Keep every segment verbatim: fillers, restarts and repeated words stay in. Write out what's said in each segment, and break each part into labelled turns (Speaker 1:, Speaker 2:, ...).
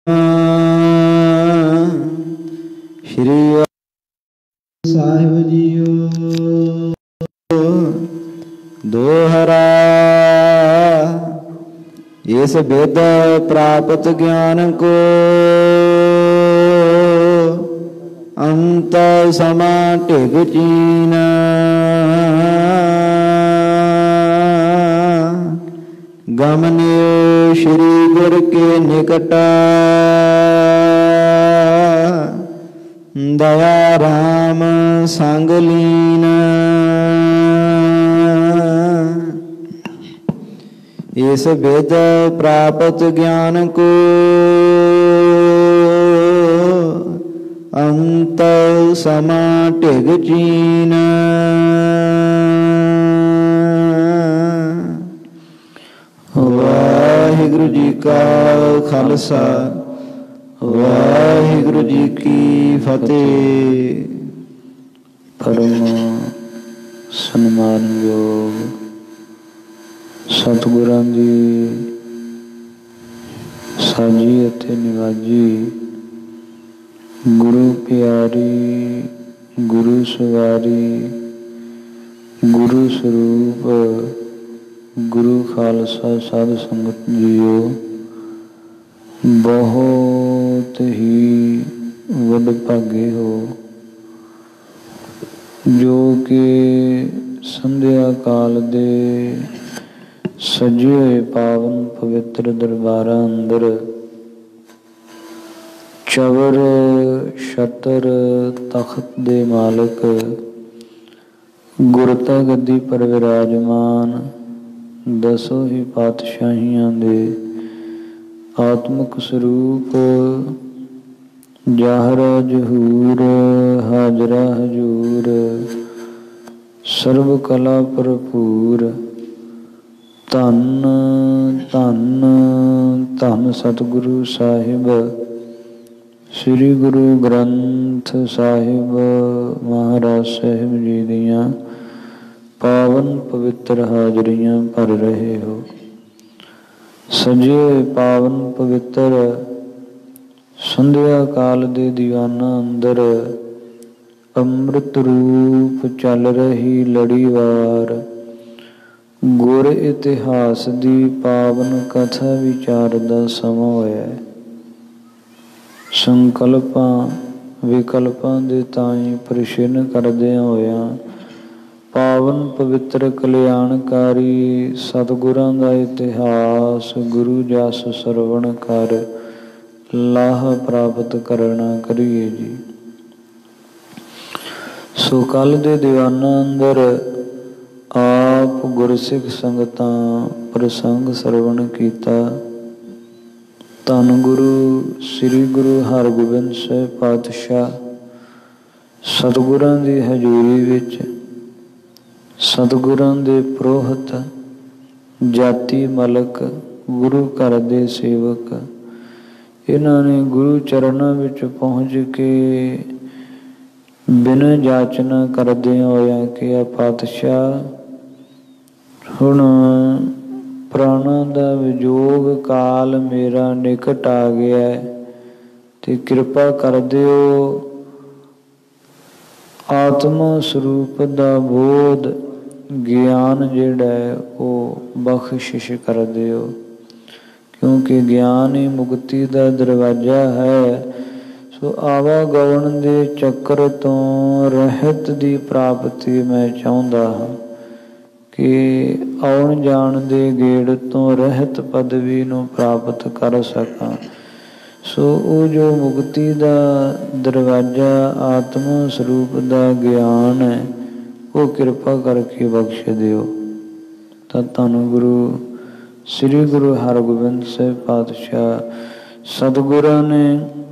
Speaker 1: श्री साहिब जीओ दोहरा इस वेद प्राप्त ज्ञान को अंत समा टिक चीना गमनियो श्री गुर के निकटा दया राम संग लीन इस वेद प्राप्त ज्ञान को अंत समा टिक चीन वाहिगुरु जी का खालसा वाहिगुरु जी की फतेह।
Speaker 2: परम सन्मानयोग सतगुरां दी साजी अते निवाजी गुरु प्यारी गुरु सवारी गुरु स्वरूप गुरु खालसा साध संगत जीओ बहुत ही वडभागे हो जो कि संध्या काल दे सजे हुए पावन पवित्र दरबारां अंदर चवर छतर तख्त दे मालक गुरता गद्दी पर विराजमान दसों ही पातशाहियां दे आत्मक स्वरूप जाहरा जहूर हाजरा हजूर सर्व कला भरपूर धन धन धन सतगुरु साहिब श्री गुरु ग्रंथ साहिब महाराज साहिब जी दियां पावन पवित्र हाजरियां भर रहे हो। सजे पावन पवित्र संध्या काल दे दीवाना अंदर अमृत रूप चल रही लड़ीवार गुर इतिहास दी पावन कथा विचार दा समा होया है। संकल्पां विकल्पां दे ताईं प्रश्न करदियां होया पावन पवित्र कल्याणकारी सतगुरां दा इतिहास गुरु जस सरवण कर लाह प्राप्त करना करिए जी। सो कल दे दीवाना अंदर आप गुरसिख संगतां प्रसंग सरवण कीता। धन गुरु श्री गुरु हरगोबिंद साहिब पातशाह सतगुरां दी हजूरी विच सतगुरां दे पुरोहित जाति मलक गुरु घर दे सेवक इन्हां ने गुरु चरणों विच पहुँच के बिन जाचना करदियां होया कि आ पातशाह हुण प्राणा दा विजोग काल मेरा निकट आ गया है ते कृपा कर दिओ आत्मा स्वरूप दा बोध ज्ञान जिहड़ा है वो बख्शिश कर दिओ क्योंकि ज्ञान ही मुक्ति का दरवाजा है। सो आवागमन दे चक्कर तो रहत दी प्राप्ति मैं चाहुंदा हाँ कि आउण जाण दे गेड़ तो रहत पदवी नूं प्राप्त कर सकां। सो वो जो मुक्ति का दरवाजा आत्मा स्वरूप का ज्ञान है वो कृपा करके बख्श दिओ। तो धन गुरु श्री गुरु हरगोबिंद साहिब पातशाह सतगुरां ने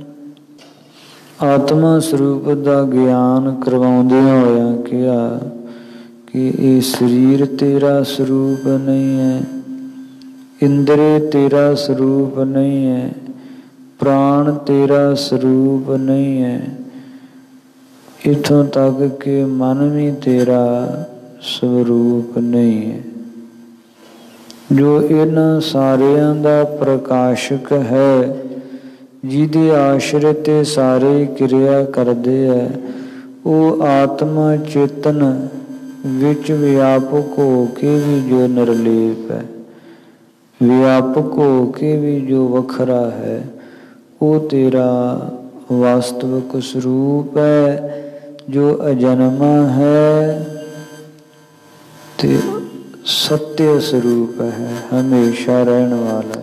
Speaker 2: आत्मा स्वरूप का ज्ञान करवाउंदियां होया कहा कि ये शरीर तेरा स्वरूप नहीं है, इंद्रिय तेरा स्वरूप नहीं है, प्राण तेरा स्वरूप नहीं है, इथों तक कि मन भी तेरा स्वरूप नहीं है। जो इन सारियां दा प्रकाशक है ਜਿਹਦੇ ਆਸ਼ਰੇ ਤੇ ਸਾਰੇ ਕਿਰਿਆ ਕਰਦੇ ਹੈ, ਉਹ ਆਤਮਾ ਚੇਤਨ ਵਿੱਚ ਵਿਆਪਕ ਹੋ ਕੇ ਵੀ ਜੋ ਨਿਰਲੇਪ ਹੈ, ਵਿਆਪਕ ਹੋ ਕੇ ਵੀ ਜੋ ਵੱਖਰਾ ਹੈ, ਉਹ ਤੇਰਾ ਵਾਸਤਵਿਕ ਸਰੂਪ ਹੈ, ਜੋ ਅਜਨਮਾ ਹੈ ਤੇ ਸत्य ਸਰੂਪ ਹੈ, ਹਮੇਸ਼ਾ ਰਹਿਣ ਵਾਲਾ,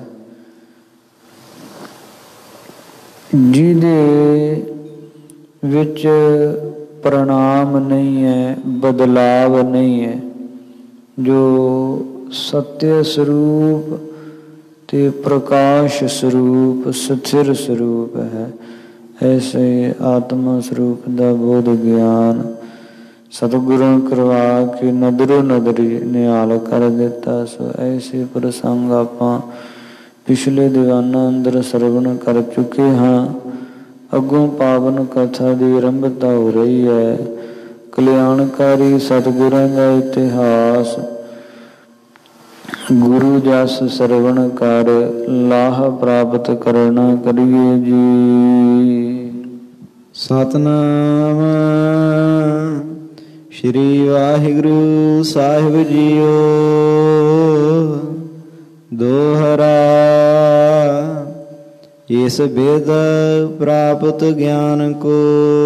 Speaker 2: ਜਿਹਦੇ ਵਿੱਚ ਪ੍ਰਣਾਮ ਨਹੀਂ ਹੈ, ਬਦਲਾਵ ਨਹੀਂ ਹੈ, ਜੋ ਸत्य ਸਰੂਪ ਤੇ ਪ੍ਰਕਾਸ਼ ਸਰੂਪ ਸਥਿਰ ਸਰੂਪ ਹੈ। ਐਸੇ ਆਤਮਾ ਸਰੂਪ ਦਾ ਬੋਧ ਗਿਆਨ ਸਤਿਗੁਰਾਂ ਕਰਵਾ ਕੇ ਨਦਰੋ ਨਦਰੀ ਨਿਹਾਲ ਕਰ ਦਿੱਤਾ। ਸੋ ਐਸੇ ਪ੍ਰਸੰਗ ਆਪਾਂ ਪਿਛਲੇ ਦੀਵਾਨਾਂ ਅੰਦਰ ਸਰਵਣ ਕਰ ਚੁੱਕੇ ਹਾਂ। ਅੱਗੋਂ ਪਾਵਨ ਕਥਾ ਦੀ ਆਰੰਭਤਾ ਹੋ ਰਹੀ ਹੈ। ਕਲਿਆਣਕਾਰੀ ਸਤਿਗੁਰਾਂ ਦਾ ਇਤਿਹਾਸ ਗੁਰੂ ਜਸ ਸਰਵਣ ਕਰ ਲਾਹ ਪ੍ਰਾਪਤ ਕਰਨਾ ਕਰੀਏ ਜੀ।
Speaker 1: ਸਤਨਾਮ ਸ਼੍ਰੀ ਵਾਹਿਗੁਰੂ ਸਾਹਿਬ ਜੀਓ। ਦੋਹਰਾ ਇਸ ਬੇਦ ਪ੍ਰਾਪਤ ਗਿਆਨ ਕੋ।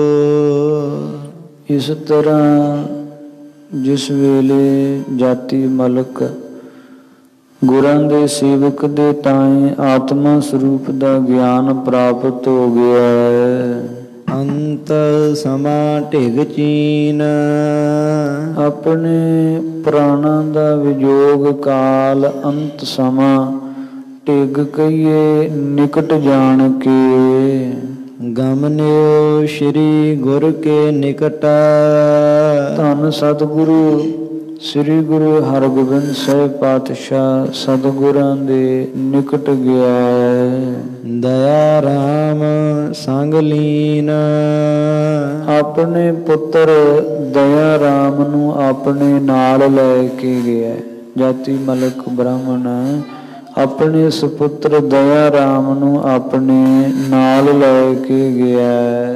Speaker 2: ਇਸ ਤਰ੍ਹਾਂ ਜਿਸ ਵੇਲੇ ਜਾਤੀ ਮਲਕ ਗੁਰਾਂ ਦੇ ਸੇਵਕ ਦੇ ਤਾਏ ਆਤਮਾ ਸਰੂਪ ਦਾ ਗਿਆਨ ਪ੍ਰਾਪਤ ਹੋ ਗਿਆ ਹੈ।
Speaker 1: ਅੰਤ ਸਮਾਂ ਢਿਗ ਚੀਨ।
Speaker 2: ਆਪਣੇ ਪ੍ਰਾਣਾਂ ਦਾ ਵਿਜੋਗ ਕਾਲ ਅੰਤ ਸਮਾਂ ਢਿਗ ਕਹੀਏ ਨਿਕਟ ਜਾਣ ਕੇ।
Speaker 1: ਗਮਨਿਓ ਸ਼੍ਰੀ ਗੁਰ ਕੇ ਨਿਕਟ।
Speaker 2: ਧੰਨ ਸਤਿਗੁਰੂ ਸ੍ਰੀ ਗੁਰੂ ਹਰਗੋਬਿੰਦ ਸਾਹਿਬ ਪਾਤਸ਼ਾਹ ਸਤਿਗੁਰਾਂ ਦੇ ਨਿਕਟ ਗਿਆ ਹੈ।
Speaker 1: ਦਇਆ ਰਾਮ ਸੰਗ ਲੀਨ।
Speaker 2: ਆਪਣੇ ਪੁੱਤਰ ਦਇਆ ਰਾਮ ਨੂੰ ਆਪਣੇ ਨਾਲ ਲੈ ਕੇ ਗਿਆ। ਜਾਤੀ ਮਲਕ ਬ੍ਰਾਹਮਣ ਆਪਣੇ ਸੁਪੁੱਤਰ ਦਇਆ ਰਾਮ ਨੂੰ ਆਪਣੇ ਨਾਲ ਲੈ ਕੇ ਗਿਆ।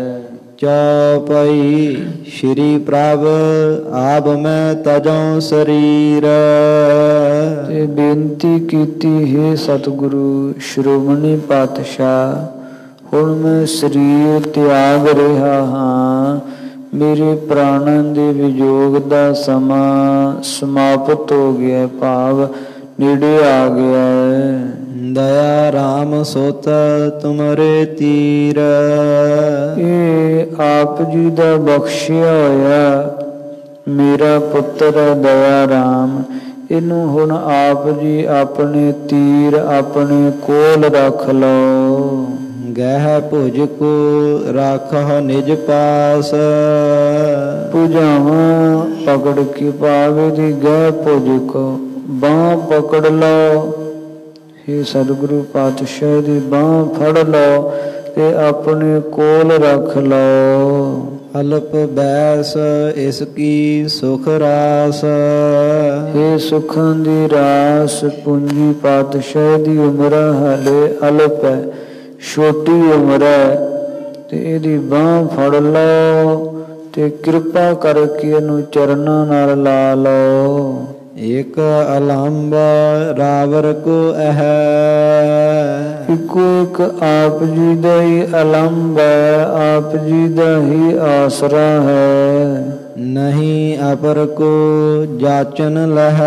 Speaker 1: ਚੌਪਈ ਸ਼੍ਰੀ ਪ੍ਰਭ ਆਪ ਮੈਂ ਤਜੋਂ ਸਰੀਰ।
Speaker 2: ਤੇ ਬੇਨਤੀ ਕੀਤੀ ਹੈ ਸਤਿਗੁਰੂ ਸ਼੍ਰੋਮਣੀ ਪਾਤਸ਼ਾਹ, ਹੁਣ ਮੈਂ ਸਰੀਰ ਤਿਆਗ ਰਿਹਾ ਹਾਂ। ਮੇਰੇ ਪ੍ਰਾਣਾਂ ਦੇ ਵਿਜੋਗ ਦਾ ਸਮਾਂ ਸਮਾਪਤ ਹੋ ਗਿਆ, ਭਾਵ ਨੇੜੇ ਆ ਗਿਆ ਹੈ।
Speaker 1: ਦਇਆ ਰਾਮ ਸੋਤ ਤੁਮਰੇ ਤੀਰ।
Speaker 2: ਇਹ ਆਪ ਜੀ ਦਾ ਬਖਸ਼ਿਆ ਹੋਇਆ ਮੇਰਾ ਪੁੱਤਰ ਦਇਆ ਰਾਮ, ਇਹਨੂੰ ਹੁਣ ਆਪ ਜੀ ਆਪਣੇ ਤੀਰ ਆਪਣੇ ਕੋਲ ਰੱਖ ਲਓ।
Speaker 1: ਗਹਿ ਭੁਜ ਕੋ ਰਾਖਹੁ ਨਿਜ ਪਾਸ।
Speaker 2: ਭੁਜਾਵਾਂ ਪਕੜ ਕੇ ਪਾਵੇ ਦੀ ਗਹਿ ਭੁਜ ਕੋ ਬਾਂਹ ਪਕੜ ਲਓ। ਇਹ ਸਤਿਗੁਰੂ ਪਾਤਸ਼ਾਹ ਦੀ ਬਾਂਹ ਫੜ ਲਓ ਤੇ ਆਪਣੇ ਕੋਲ ਰੱਖ ਲਓ।
Speaker 1: ਅਲਪ ਬੈਸ ਇਸ ਕੀ ਸੁਖ ਰਾਸ।
Speaker 2: ਇਹ ਸੁੱਖਾਂ ਦੀ ਰਾਸ ਪੂੰਜੀ ਪਾਤਸ਼ਾਹ ਦੀ ਉਮਰ ਹਾਲੇ ਅਲਪ ਹੈ, ਛੋਟੀ ਉਮਰ ਹੈ, ਤੇ ਇਹਦੀ ਬਾਂਹ ਫੜ ਲਓ ਤੇ ਕਿਰਪਾ ਕਰਕੇ ਇਹਨੂੰ ਚਰਨਾਂ ਨਾਲ ਲਾ ਲਓ।
Speaker 1: ਇਕ ਅਲੰਬ ਰਾਵਰ ਕੋ ਅਹ।
Speaker 2: ਇੱਕੋ ਇੱਕ ਆਪ ਜੀ ਦਾ ਹੀ ਅਲੰਬ ਹੈ, ਆਪ ਜੀ ਦਾ ਹੀ ਆਸਰਾ ਹੈ।
Speaker 1: ਨਹੀਂ ਅਪਰ ਕੋ ਜਾਚਨ ਲਹ।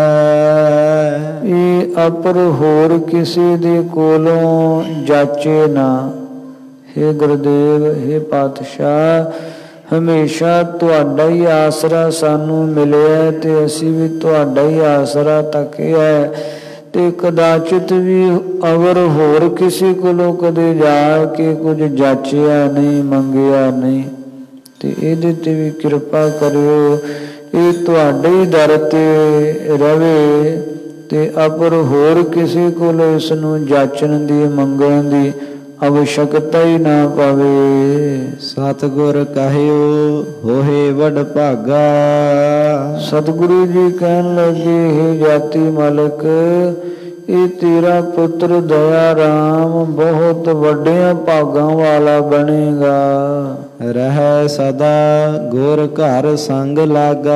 Speaker 2: ਇਹ ਅਪਰ ਹੋਰ ਕਿਸੇ ਦੇ ਕੋਲੋਂ ਜਾਚੇ ਨਾ। ਹੇ ਗੁਰਦੇਵ, ਹੇ ਪਾਤਸ਼ਾਹ, ਹਮੇਸ਼ਾ ਤੁਹਾਡਾ ਹੀ ਆਸਰਾ ਸਾਨੂੰ ਮਿਲਿਆ ਤੇ ਅਸੀਂ ਵੀ ਤੁਹਾਡਾ ਹੀ ਆਸਰਾ ਤੱਕਿਆ ਤੇ ਕਦਾਚਿਤ ਵੀ ਅਗਰ ਹੋਰ ਕਿਸੇ ਕੋਲੋਂ ਕਦੇ ਜਾ ਕੇ ਕੁਝ ਜਾਚਿਆ ਨਹੀਂ, ਮੰਗਿਆ ਨਹੀਂ, ਤੇ ਇਹਦੇ ਤੇ ਵੀ ਕਿਰਪਾ ਕਰਿਓ। ਇਹ ਤੁਹਾਡੇ ਹੀ ਦਰ ਤੇ ਰਵੇ ਤੇ ਅਪਰ ਹੋਰ ਕਿਸੇ ਕੋਲੋਂ ਇਸ ਨੂੰ ਜਾਚਣ ਦੀ ਮੰਗਣ ਦੀ ਅਵਸ਼ਕਤਾ ਹੀ ਨਾ ਪਵੇ।
Speaker 1: ਸਤਿਗੁਰ ਕਹਿਓ ਹੋਏ ਵਡ ਭਾਗਾ।
Speaker 2: ਸਤਿਗੁਰੂ ਜੀ ਕਹਿਣ ਲੱਗੇ, ਹੇ ਜਾਤੀ ਮਾਲਕ, ਇਹ ਤੇਰਾ ਪੁੱਤਰ ਦਇਆ ਰਾਮ ਬਹੁਤ ਵੱਡਿਆਂ ਭਾਗਾਂ ਵਾਲਾ ਬਣੇਗਾ।
Speaker 1: ਰਹਿ ਸਦਾ ਗੁਰ ਘਰ ਸੰਗ ਲਾਗਾ।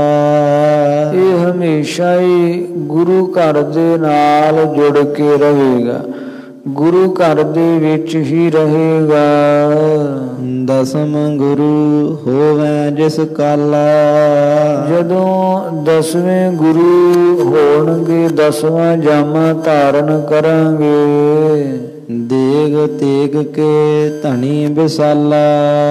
Speaker 2: ਇਹ ਹਮੇਸ਼ਾ ਹੀ ਗੁਰੂ ਘਰ ਦੇ ਨਾਲ ਜੁੜ ਕੇ ਰਹੇਗਾ, ਗੁਰੂ ਘਰ ਦੇ ਵਿੱਚ ਹੀ ਰਹੇਗਾ।
Speaker 1: ਦਸਮ ਗੁਰੂ ਹੋਵੇ ਜਿਸ ਕਾਲਾ। ਜਦੋਂ
Speaker 2: ਦਸਵੇਂ ਗੁਰੂ ਹੋਣਗੇ, ਦਸਵਾਂ ਜਾਮਾ ਧਾਰਨ ਕਰਾਂਗੇ।
Speaker 1: ਦੇਗ ਤੇਗ ਕੇ ਧਣੀ ਵਿਸਾਲਾ।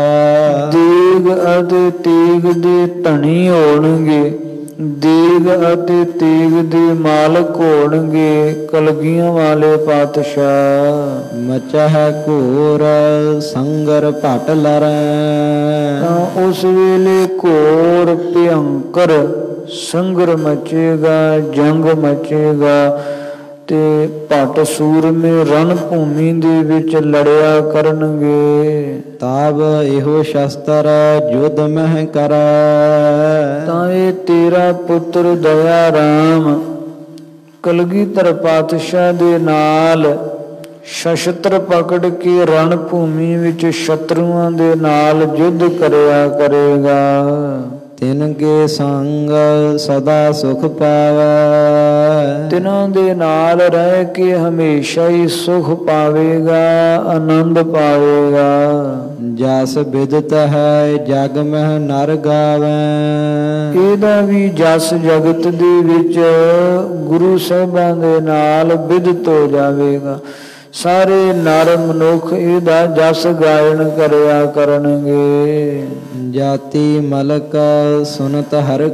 Speaker 2: ਦੇਗ ਅਤੇ ਤੇਗ ਦੇ ਧਣੀ ਹੋਣਗੇ, ਦੇਗ ਅਤੇ ਤੇਗ ਦੇ ਮਾਲਕ ਹੋਣਗੇ ਕਲਗੀਆਂ ਵਾਲੇ ਪਾਤਸ਼ਾਹ।
Speaker 1: ਮਚਾ ਹੈ ਘੋਰ ਸੰਗਰ ਭਟ ਲਰੈ।
Speaker 2: ਤਾਂ ਉਸ ਵੇਲੇ ਘੋਰ ਭਿਅੰਕਰ ਸੰਗਰ ਮਚੇਗਾ, ਜੰਗ ਮਚੇਗਾ ਤੇ ਭਟ ਸੂਰਮੇ ਰਣ ਭੂਮੀ ਦੇ ਵਿੱਚ ਲੜਿਆ ਕਰਨਗੇ।
Speaker 1: ਤਾਬ ਇਹੋ ਸ਼ਸਤਰ ਯੁੱਧ ਮਹਿ ਕਰੈ।
Speaker 2: ਤਾਂ ਇਹ ਤੇਰਾ ਪੁੱਤਰ ਦਇਆ ਰਾਮ ਕਲਗੀਧਰ ਪਾਤਸ਼ਾਹ ਦੇ ਨਾਲ ਸ਼ਸਤਰ ਪਕੜ ਕੇ ਰਣ ਭੂਮੀ ਵਿੱਚ ਸ਼ਤਰੂਆਂ ਦੇ ਨਾਲ ਯੁੱਧ ਕਰਿਆ ਕਰੇਗਾ।
Speaker 1: ਤਿਨ ਕੇ ਸੰਗ ਸਦਾ ਸੁਖ ਪਾਵੈ।
Speaker 2: ਤਿਨਾਂ ਦੇ ਨਾਲ ਰਹਿ ਕੇ ਹਮੇਸ਼ਾ ਹੀ ਸੁਖ ਪਾਵੇਗਾ, ਆਨੰਦ ਪਾਵੇਗਾ।
Speaker 1: ਜਸ ਬਿਦਤ ਹੈ ਜਗ ਮਹਿ ਨਰ ਗਾਵੈ।
Speaker 2: ਇਹਦਾ ਵੀ ਜਸ ਜਗਤ ਦੇ ਵਿੱਚ ਗੁਰੂ ਸਾਹਿਬਾਂ ਦੇ ਨਾਲ ਬਿਦਤ ਹੋ ਜਾਵੇਗਾ। ਸਾਰੇ ਨਰ ਮਨੁੱਖ ਇਹਦਾ ਜਸ ਗਾਇਨ ਕਰਿਆ ਕਰਨਗੇ।
Speaker 1: ਜਾਤੀ ਮਲਕ ਸੁਨਤ ਹਰ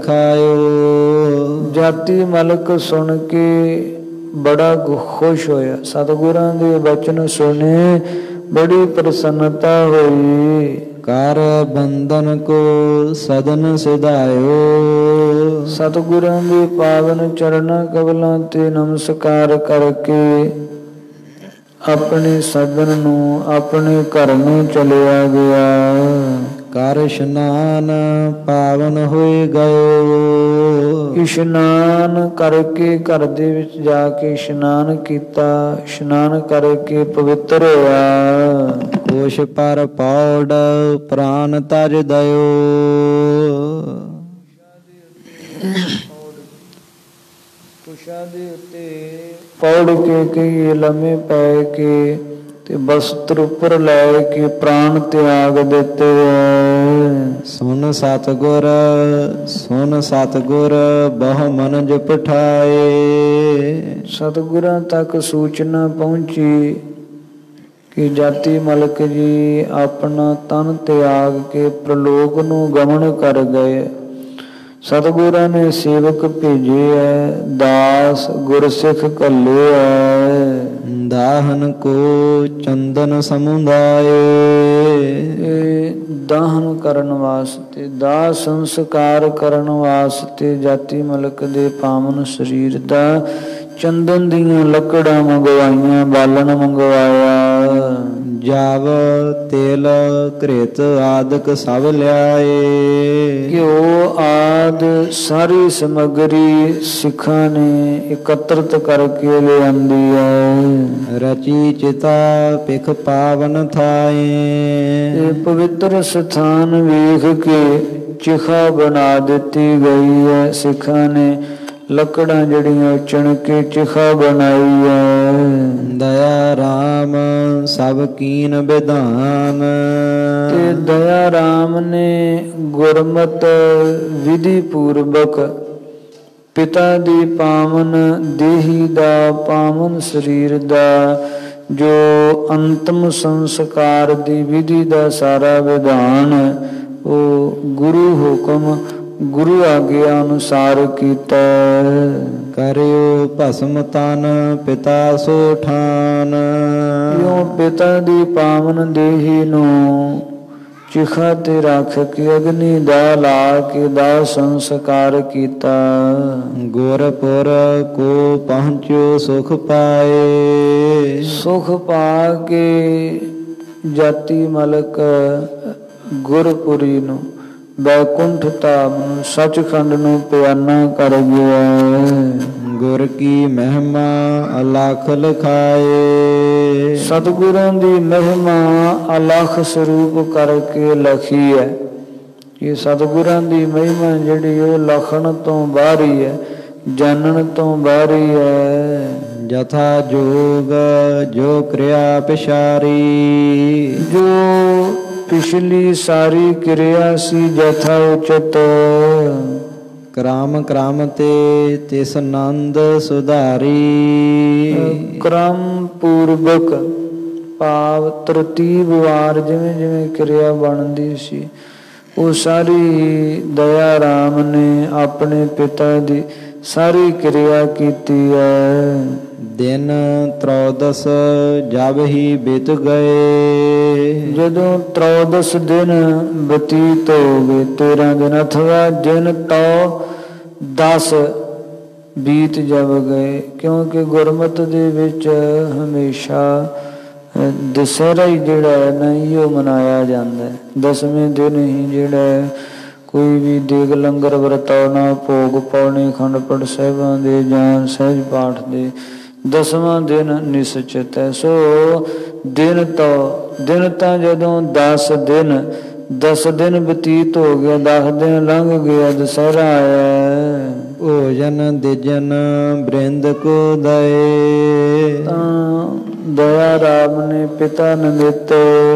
Speaker 1: ਖਾਇਓ।
Speaker 2: ਜਾਤੀ ਮਲਕ ਸੁਣ ਕੇ ਬੜਾ ਖੁਸ਼ ਹੋਇਆ, ਸਤਿਗੁਰਾਂ ਦੇ ਬਚਨ ਸੁਣੇ, ਬੜੀ ਪ੍ਰਸੰਨਤਾ ਹੋਈ।
Speaker 1: ਕਰ ਬੰਧਨ ਕੋ ਸਦਨ ਸਿਧਾਇਓ।
Speaker 2: ਸਤਿਗੁਰਾਂ ਦੇ ਪਾਵਨ ਚਰਨਾਂ ਕਮਲਾਂ ਤੇ ਨਮਸਕਾਰ ਕਰਕੇ ਆਪਣੇ ਸਦਨ ਨੂੰ, ਆਪਣੇ ਘਰ ਨੂੰ ਚਲਿਆ ਗਿਆ।
Speaker 1: ਕਰ ਇਸ਼ਨਾਨ ਪਾਵਨ ਹੋਏ ਗਇਓ।
Speaker 2: ਇਸ਼ਨਾਨ ਕਰਕੇ ਘਰ ਦੇ ਵਿੱਚ ਜਾ ਕੇ ਇਸ਼ਨਾਨ ਕੀਤਾ, ਇਸ਼ਨਾਨ ਕਰਕੇ ਪਵਿੱਤਰ ਹੋਇਆ।
Speaker 1: ਕੋਸ਼ ਪਰ ਪੌੜ ਪ੍ਰਾਨ ਤਜ ਦਇਓ।
Speaker 2: ਕੁਸ਼ਾ ਦੇ ਉੱਤੇ ਪੌੜ ਕੇ ਕਈ ਲੰਮੇ ਪੈ ਕੇ ਤੇ ਬਸਤਰ ਉੱਪਰ ਲੈ ਕੇ ਪ੍ਰਾਣ ਤਿਆਗ ਦਿੱਤੇ।
Speaker 1: ਸੁਨ ਸਤਿਗੁਰ ਸੁਨ ਸਤਿਗੁਰ ਬਹੁ ਮਨਜ ਪਠਾਏ।
Speaker 2: ਸਤਿਗੁਰਾਂ ਤੱਕ ਸੂਚਨਾ ਪਹੁੰਚੀ ਕਿ ਜਾਤੀ ਮਲਕ ਜੀ ਆਪਣਾ ਤਨ ਤਿਆਗ ਕੇ ਪ੍ਰਲੋਕ ਨੂੰ ਗਮਨ ਕਰ ਗਏ। ਸਤਿਗੁਰਾਂ ਨੇ ਸੇਵਕ ਭੇਜੇ ਹੈ, ਦਾਸ ਗੁਰਸਿੱਖ ਘੱਲੇ ਹੈ।
Speaker 1: ਦਾਹਨ ਕੋ ਚੰਦਨ ਸਮੁਦਾਏ।
Speaker 2: ਇਹ ਦਾਹਨ ਕਰਨ ਵਾਸਤੇ, ਦਾਹ ਸੰਸਕਾਰ ਕਰਨ ਵਾਸਤੇ ਜਾਤੀ ਮਲਕ ਦੇ ਪਾਵਨ ਸਰੀਰ ਦਾ ਚੰਦਨ ਦੀਆਂ ਲੱਕੜਾਂ ਮੰਗਵਾਈਆਂ, ਬਾਲਣ ਮੰਗਵਾਇਆ।
Speaker 1: ਜਾਵ ਤੇਲ ਘ੍ਰਿਤ ਆਦਿਕ ਸਭ ਲਿਆਏ।
Speaker 2: ਘਿਓ ਆਦ ਸਾਰੀ ਸਮੱਗਰੀ ਸਿੱਖਾਂ ਨੇ ਇਕੱਤਰਤ ਕਰਕੇ ਲਿਆਂਦੀ ਹੈ।
Speaker 1: ਰਚੀ ਚਿਤਾ ਪਿਖ ਪਾਵਨ ਥਾਏ।
Speaker 2: ਇਹ ਪਵਿੱਤਰ ਸਥਾਨ ਵੇਖ ਕੇ ਚਿਖਾ ਬਣਾ ਦਿੱਤੀ ਗਈ ਹੈ। ਸਿੱਖਾਂ ਨੇ ਲੱਕੜਾਂ ਜਿਹੜੀਆਂ ਚੁਣ ਕੇ ਚਿਖਾ ਬਣਾਈ ਹੈ।
Speaker 1: ਦਇਆ ਰਾਮ ਸਭ ਕੀਨ ਵਿਧਾਨ।
Speaker 2: ਤੇ ਦਇਆ ਰਾਮ ਨੇ ਗੁਰਮਤ ਵਿਧੀ ਪੂਰਵਕ ਪਿਤਾ ਦੀ ਪਾਵਨ ਦੇਹੀ ਦਾ, ਪਾਵਨ ਸਰੀਰ ਦਾ ਜੋ ਅੰਤਮ ਸੰਸਕਾਰ ਦੀ ਵਿਧੀ ਦਾ ਸਾਰਾ ਵਿਧਾਨ ਉਹ ਗੁਰੂ ਹੁਕਮ, ਗੁਰੂ ਆਗਿਆ ਅਨੁਸਾਰ ਕੀਤਾ।
Speaker 1: ਕਰਿਓ ਭਸਮ ਤਨ ਪਿਤਾ ਸੋ ਠਾਨ।
Speaker 2: ਇਉਂ ਪਿਤਾ ਦੀ ਪਾਵਨ ਦੇਹੀ ਨੂੰ ਚਿਖਾ ਤੇ ਰੱਖ ਕੇ ਅਗਨੀ ਦਾ ਲਾ ਕੇ ਦਾ ਸੰਸਕਾਰ ਕੀਤਾ।
Speaker 1: ਗੁਰਪੁਰ ਕੋ ਪਹੁੰਚਿਓ ਸੁਖ ਪਾਏ।
Speaker 2: ਸੁਖ ਪਾ ਕੇ ਜਾਤੀ ਮਲਕ ਗੁਰਪੁਰੀ ਨੂੰ, बैकुंठ धाम सचखंड नूं पियाना कर गया।
Speaker 1: गुर की महिमा अलख लखाए।
Speaker 2: सतगुरां दी महिमा अलख स्वरूप करके लखी है। ये सतगुरां दी महिमा जिहड़ी वो लखण तो बाहरी है, जानन तो बाहरी है।
Speaker 1: जथा जोग जो क्रिया पिशारी।
Speaker 2: जो पिछली सारी क्रिया सी जथा उचित।
Speaker 1: क्रम क्रम ते तिस नंद सुधारी।
Speaker 2: क्रम पूर्वक भाव तरतीब वार जिवें जिवें क्रिया बनदी सी वो सारी दया राम ने अपने पिता दी सारी क्रिया कीती है।
Speaker 1: दिन त्रौदस जब ही बीत गए।
Speaker 2: जदों त्रौदस दिन बतीत हो गए, तेरह दिन अथवा दिन तो दस बीत जब गए, क्योंकि गुरमत दे विच हमेशा दशहरा ही जिहड़ा है ना इहो मनाया जाता है। दसवें दिन ही जिहड़ा कोई भी देग लंगर वरतावना भोग पाने खंड पाठ साहिबां दे जां सहज पाठ दे दसवां दिन निश्चित है। सो दिन तो दिन तो जदों दस दिन दस दिन बतीत हो गया, दस दिन लंघ गया, दशहरा आया।
Speaker 1: भोजन दिजन बृंद को दए।
Speaker 2: दया राम ने पिता निमित्त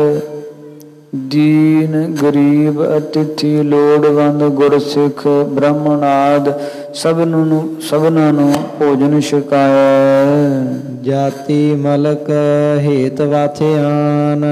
Speaker 2: दीन गरीब अतिथि लोड़वंद गुरसिख ब्राह्मण आदि सबनों सबनां नूं भोजन छकाया।
Speaker 1: जाति मलक हेत वाथियान।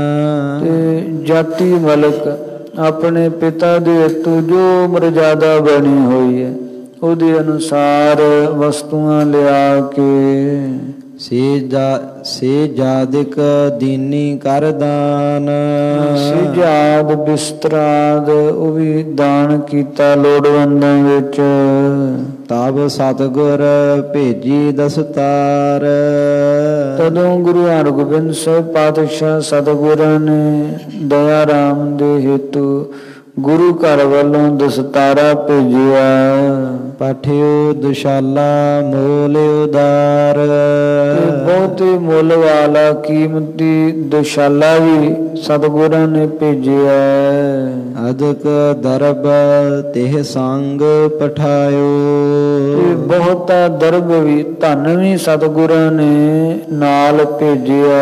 Speaker 2: जाति मलक अपने पिता दे हेतु जो मर्यादा बनी हुई है उहदे अनुसार वस्तुआं लिया के
Speaker 1: से जा से जादिक दीनी कर दान।
Speaker 2: से जाद बिस्तराद वो भी दान कीता लोड़वंदां विच।
Speaker 1: तब सतगुर भेजी दस्तार।
Speaker 2: तदों गुरु हरगोबिंद साहिब पातशाह सतगुरां ने दया राम दे हेतु गुरु घर वालों दस्तारा भेजिया।
Speaker 1: पठियो दुशाला मोल उदार।
Speaker 2: बहुत ही मुल वाला कीमती दुशाला भी सतगुरां ने भेजिया।
Speaker 1: अधिक दरब तेह संग पठायो।
Speaker 2: बहुता दरब भी धन भी सतगुरां ने नाल भेजिया।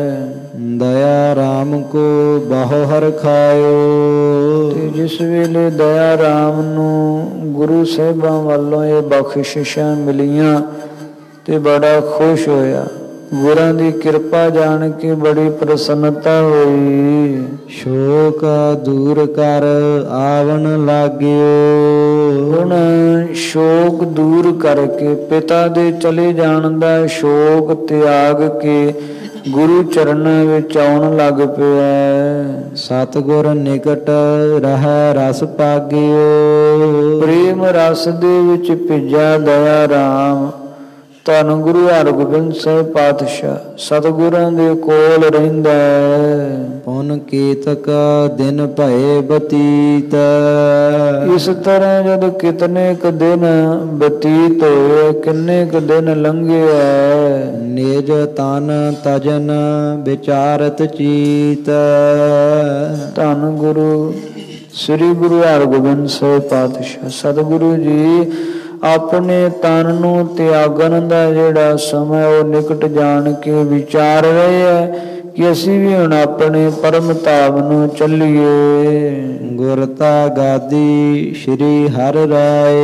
Speaker 1: दया राम को बहु हर खायो।
Speaker 2: जिस वेले दया राम नूं गुरु साहिबां वालों ये बख्शिशां मिलियां ते बड़ा खुश होया। गुरां दी कृपा जान के बड़ी प्रसन्नता हुई।
Speaker 1: शोक दूर कर आवन लाग्यो।
Speaker 2: हुण शोक दूर करके पिता दे चले जाण दा शोक त्याग के गुरु चरणां विच आउण लग पिया।
Speaker 1: सतगुर निकट रह रस पागियो।
Speaker 2: प्रेम रस दे विच भिजा दया राम धन गुरु हरगोबिंद साहिब पातशाह सतगुरां दे कोल रहिंदा है।
Speaker 1: पुन केतक दिन भये बतीत।
Speaker 2: इस तरह जद कितने क दिन बतीत होए, किन्ने क दिन लंघे है।
Speaker 1: निज तन तजन विचारत चीत।
Speaker 2: धन गुरु श्री गुरु हरगोबिंद साहिब पातशाह सतगुरु जी अपने तन नूं त्यागन दा जिहड़ा समय वो निकट जान के विचार रहे है कि असीं भी हुण अपने परम धाम नूं चलीए।
Speaker 1: गुरता गादी श्री हर राय।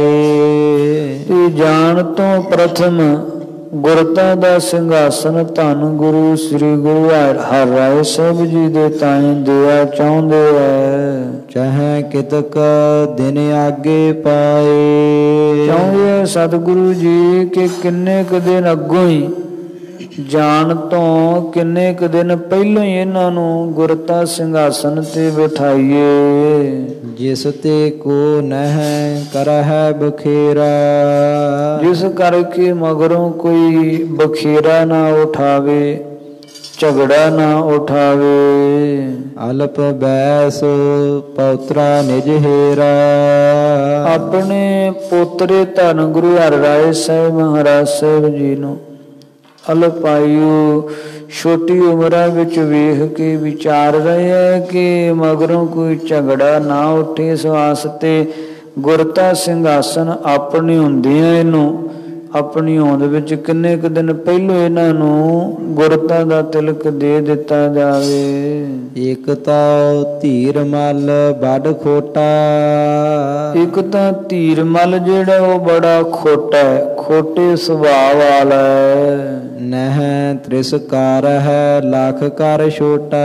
Speaker 2: जान तो प्रथम गुरता दा सिंघासन धन गुरु श्री गुरु हर राय साहिब जी दे ताईं दिया चाहुंदे है।
Speaker 1: चाहे कितक दिन आगे पाए।
Speaker 2: चाहुंदे सतगुरु जी के किन्ने क दिन अगों ही जान तो किन्ने क दिन पहलों ही इन्हां नूं गुरता सिंघासन ते बिठाइए।
Speaker 1: जिस ते को नह करह बखेरा।
Speaker 2: जिस करके मगरों कोई बखेरा ना उठावे, झगड़ा ना उठावे।
Speaker 1: ਅਲਪ ਬੈਸ ਪੌਤਰਾ ਨਿਜ ਹੇਰਾ।
Speaker 2: ਆਪਣੇ ਪੋਤਰੇ ਧੰਨ ਗੁਰੂ ਹਰਿਰਾਏ ਸਾਹਿਬ ਮਹਾਰਾਜ ਸਾਹਿਬ ਜੀ ਨੂੰ ਅਲਪਾਯੂ ਛੋਟੀ ਉਮਰਾਂ ਵਿੱਚ ਵੇਖ ਕੇ ਵਿਚਾਰ ਰਹੇ ਹੈ ਕਿ ਮਗਰੋਂ ਕੋਈ ਝਗੜਾ ਨਾ ਉੱਠੇ। ਇਸ ਵਾਸਤੇ ਗੁਰਤਾ ਸਿੰਘਾਸਨ ਆਪਣੀ ਹੁੰਦਿਆਂ ਇਹਨੂੰ ਆਪਣੀ ਹੋਂਦ ਵਿੱਚ ਕਿੰਨੇ ਕੁ ਦਿਨ ਪਹਿਲੋਂ ਇਹਨਾਂ ਨੂੰ ਗੁਰਤਾ ਦਾ ਤਿਲਕ ਦੇ ਦਿੱਤਾ ਜਾਵੇ।
Speaker 1: ਇੱਕ ਤਾਂ ਧੀਰ ਮਲ ਬੜ ਖੋਟਾ।
Speaker 2: ਇੱਕ ਤਾਂ ਧੀਰ ਮਲ ਜਿਹੜਾ ਉਹ ਬੜਾ ਖੋਟਾ ਹੈ, ਖੋਟੇ ਸੁਭਾਅ ਵਾਲਾ ਹੈ।
Speaker 1: ਨਹਿ ਤ੍ਰਿਸਕਾਰ ਹੈ ਲੱਖ ਕਰ ਛੋਟਾ।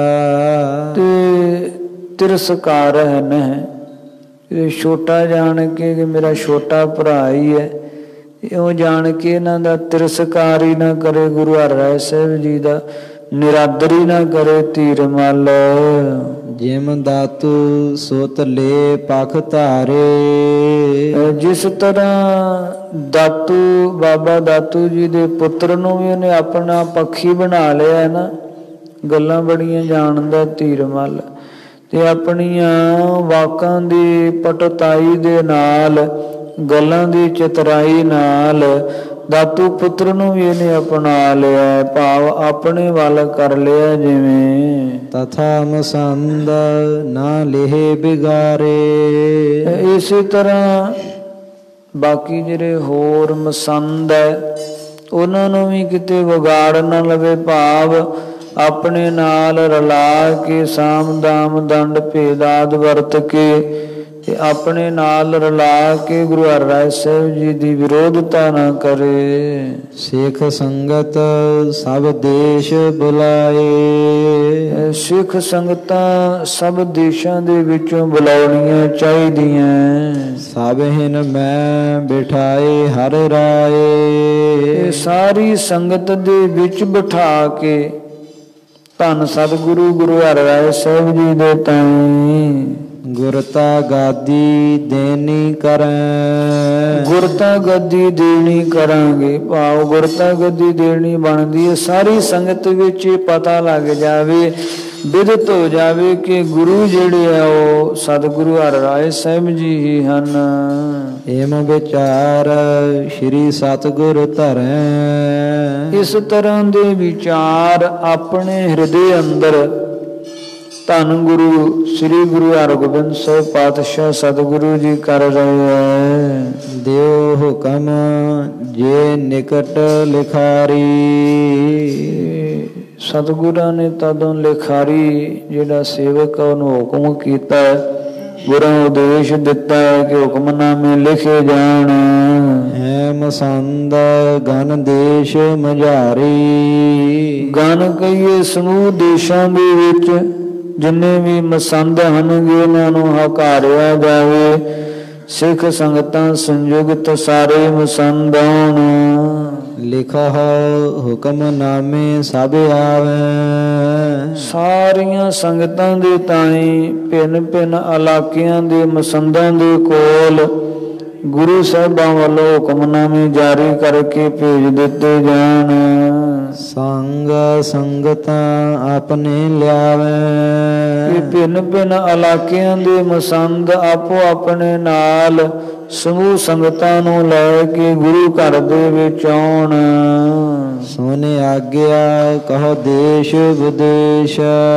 Speaker 2: ਤੇ ਤਿਰਸਕਾਰ ਹੈ ਨਹਿ, ਇਹ ਛੋਟਾ ਜਾਣ ਕੇ ਕਿ ਮੇਰਾ ਛੋਟਾ ਭਰਾ ਹੀ ਹੈ, ਇਉਂ ਜਾਣ ਕੇ ਇਹਨਾਂ ਦਾ ਤਿਰਸਕਾਰ ਹੀ ਨਾ ਕਰੇ। ਗੁਰੂ ਹਰਿਰਾਏ ਸਾਹਿਬ ਜੀ ਦਾ ਨਿਰਾਦਰ ਹੀ ਨਾ ਕਰੇ ਧੀਰ ਮਲ।
Speaker 1: ਜਿਮ ਦਾਤੂ ਸੋਤ ਲੈ ਪਖ ਧਾਰੇ।
Speaker 2: ਜਿਸ ਤਰ੍ਹਾਂ ਦਾਤੂ ਬਾਬਾ ਦਾਤੂ ਜੀ ਦੇ ਪੁੱਤਰ ਨੂੰ ਵੀ ਉਹਨੇ ਆਪਣਾ ਪੱਖੀ ਬਣਾ ਲਿਆ ਹੈ ਨਾ, ਗੱਲਾਂ ਬੜੀਆਂ ਜਾਣਦਾ ਧੀਰ ਮਲ। ਤੇ ਆਪਣੀਆਂ ਵਾਕਾਂ ਦੀ ਪਟਤਾਈ ਦੇ ਨਾਲ, ਗੱਲਾਂ ਦੀ ਚਤਰਾਈ ਨਾਲ ਦਾਤੂ ਪੁੱਤਰ ਨੂੰ ਵੀ ਇਹਨੇ ਅਪਣਾ ਲਿਆ, ਭਾਵ ਆਪਣੇ ਵੱਲ ਕਰ ਲਿਆ ਜਿਵੇਂ।
Speaker 1: ਤਥਾ ਮਸੰਦ ਨਾ ਲਿਹੇ ਬਿਗਾਰੇ।
Speaker 2: ਇਸੇ ਤਰ੍ਹਾਂ ਬਾਕੀ ਜਿਹੜੇ ਹੋਰ ਮਸੰਦ ਹੈ ਉਹਨਾਂ ਨੂੰ ਵੀ ਕਿਤੇ ਵਿਗਾੜ ਨਾ ਲਵੇ, ਭਾਵ ਆਪਣੇ ਨਾਲ ਰਲਾ ਕੇ ਸਾਮ ਦਾਮ ਦੰਡ ਭੇਦ ਆਦਿ ਵਰਤ ਕੇ ਤੇ ਆਪਣੇ ਨਾਲ ਰਲਾ ਕੇ ਗੁਰੂ ਹਰਿਰਾਏ ਸਾਹਿਬ ਜੀ ਦੀ ਵਿਰੋਧਤਾ ਨਾ ਕਰੇ।
Speaker 1: ਸਿੱਖ ਸੰਗਤ ਸਭ ਦੇਸ਼ ਬੁਲਾਏ।
Speaker 2: ਸਿੱਖ ਸੰਗਤਾਂ ਸਭ ਦੇਸ਼ਾਂ ਦੇ ਵਿੱਚੋਂ ਬੁਲਾਉਣੀਆਂ ਚਾਹੀਦੀਆਂ।
Speaker 1: ਸਭ ਹਿਨ ਮੈਂ ਬਿਠਾਏ ਹਰ ਰਾਏ।
Speaker 2: ਸਾਰੀ ਸੰਗਤ ਦੇ ਵਿੱਚ ਬਿਠਾ ਕੇ ਧੰਨ ਸਤਿਗੁਰੂ ਗੁਰੂ ਹਰਿਰਾਏ ਸਾਹਿਬ ਜੀ ਦੇ ਤਾਈਂ
Speaker 1: ਗੁਰਤਾ ਗਾਦੀ ਦੇਣੀ ਕਰੈ।
Speaker 2: ਗੁਰਤਾ ਗੱਦੀ ਦੇਣੀ ਕਰਾਂਗੇ, ਭਾਵ ਗੁਰਤਾ ਗੱਦੀ ਦੇਣੀ ਬਣਦੀ ਹੈ। ਸਾਰੀ ਸੰਗਤ ਵਿੱਚ ਪਤਾ ਲੱਗ ਜਾਵੇ, ਵਿਦਿਤ ਹੋ ਜਾਵੇ ਕਿ ਗੁਰੂ ਜਿਹੜੇ ਆ ਉਹ ਸਤਿਗੁਰੂ ਹਰਿਰਾਏ ਸਾਹਿਬ ਜੀ ਹੀ ਹਨ।
Speaker 1: ਏਮ ਵਿਚਾਰ ਸ਼੍ਰੀ ਸਤਿਗੁਰ ਧਰੈ।
Speaker 2: ਇਸ ਤਰ੍ਹਾਂ ਦੇ ਵਿਚਾਰ ਆਪਣੇ ਹਿਰਦੇ ਅੰਦਰ ਧੰਨ ਗੁਰੂ ਸ੍ਰੀ ਗੁਰੂ ਹਰਗੋਬਿੰਦ ਸਾਹਿਬ ਪਾਤਸ਼ਾਹ ਸਤਿਗੁਰੂ ਜੀ ਕਰ ਰਹੇ ਹੈ।
Speaker 1: ਦਿਓ ਹੁਕਮ ਜੇ ਨਿਕਟ ਲਿਖਾਰੀ।
Speaker 2: ਸਤਿਗੁਰਾਂ ਨੇ ਤਦੋਂ ਲਿਖਾਰੀ ਜਿਹੜਾ ਸੇਵਕ ਉਹਨੂੰ ਹੁਕਮ ਕੀਤਾ, ਗੁਰਾਂ ਉਦੇਸ਼ ਦਿੱਤਾ ਕਿ ਹੁਕਮਨਾਮੇ ਲਿਖੇ ਜਾਣ।
Speaker 1: ਹੈ ਮਸੰਦ ਗਨ ਦੇਸ਼ ਮਝਾਰੀ।
Speaker 2: ਗਨ ਕਹੀਏ ਸਮੂਹ ਦੇਸ਼ਾਂ ਦੇ ਵਿੱਚ ਜਿੰਨੇ ਵੀ ਮਸੰਦ ਹਨਗੇ ਉਹਨਾਂ ਨੂੰ ਹਕਾਰਿਆ ਜਾਵੇ। ਸਿੱਖ ਸੰਗਤਾਂ ਸੰਯੁਗਤ ਸਾਰੇ ਮਸੰਦ ਹੋਣ।
Speaker 1: ਲਿਖਾ ਹੁਕਮਨਾਮੇ ਸਭ ਆਵੇ।
Speaker 2: ਸਾਰੀਆਂ ਸੰਗਤਾਂ ਦੇ ਤਾਈਂ ਭਿੰਨ ਭਿੰਨ ਇਲਾਕਿਆਂ ਦੇ ਮਸੰਦਾਂ ਦੇ ਕੋਲ ਗੁਰੂ ਸਾਹਿਬਾਂ ਵੱਲੋਂ ਹੁਕਮਨਾਮੇ ਜਾਰੀ ਕਰਕੇ ਭੇਜ ਦਿੱਤੇ ਜਾਣ।
Speaker 1: ਸੰਗ ਸੰਗਤਾਂ ਆਪਣੇ ਲਿਆਵੇ।
Speaker 2: ਇਹ ਭਿੰਨ ਭਿੰਨ ਇਲਾਕਿਆਂ ਦੇ ਮਸੰਦ ਆਪੋ ਆਪਣੇ ਨਾਲ ਸਮੂਹ ਸੰਗਤਾਂ ਨੂੰ ਲੈ ਕੇ ਗੁਰੂ ਘਰ ਦੇ ਵਿੱਚ ਆਉਣ।
Speaker 1: ਸੋਨੇ ਆਗਿਆ ਕਹੋ ਦੇਸ਼ ਵਿਦੇਸ਼।